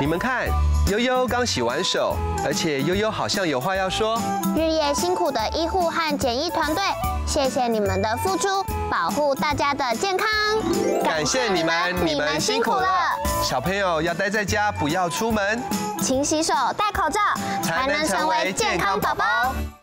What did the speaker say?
你们看，悠悠刚洗完手，而且悠悠好像有话要说。 日夜辛苦的医护和检疫团队，谢谢你们的付出，保护大家的健康。 感谢你们，你们辛苦了。小朋友要待在家，不要出门， 勤洗手，戴口罩，才能成为健康宝宝。